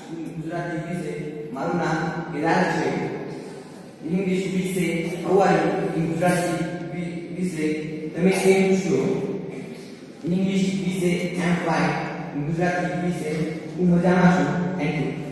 ગુજરાતી વિશે મારું નામ કેદાર છે. ઇંગ્લિશ વિશે હાઉ આર યુ ગુજરાતી વિશે તમે કેમ છો. ઇંગ્લિશ વિશે આઈ એમ ફાઇન ગુજરાતી વિશે હું મજામાં છું. Thank you.